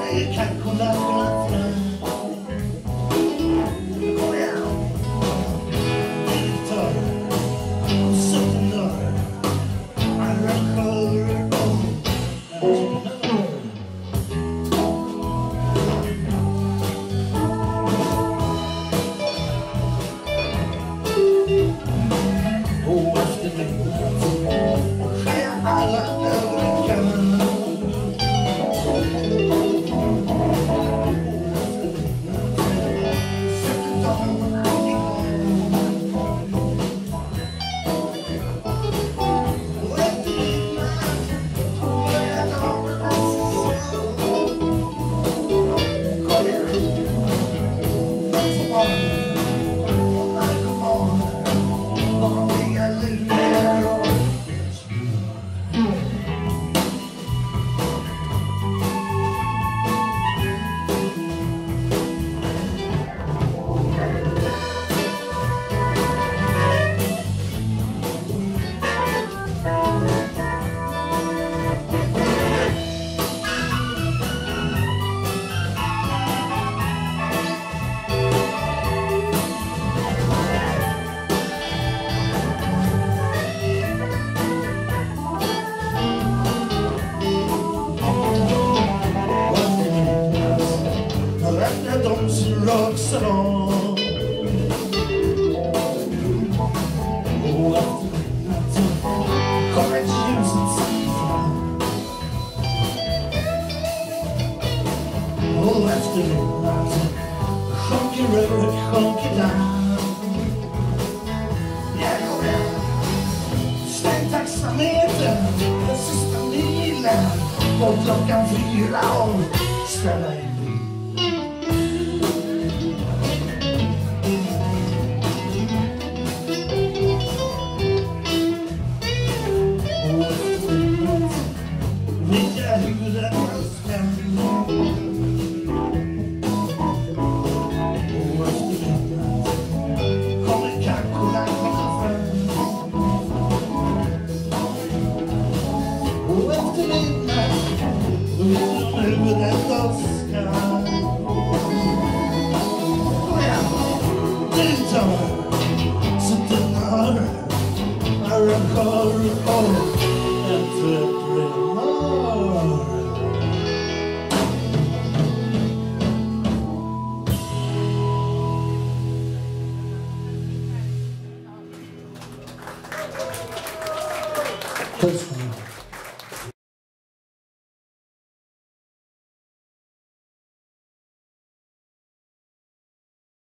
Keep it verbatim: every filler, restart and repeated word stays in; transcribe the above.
Jag kan kolla framför dig. Kom igen. Direktör. Suttendör. Arrangör. Och efter mig sker alla ögonblickar. De som rasar av och efter natten kommer ett ljusets sida. Och efter natten sjunker röret, sjunker damm. Jag går hem, stäng taxametern, den sista milen och klockan fyra och ställa in. Personal.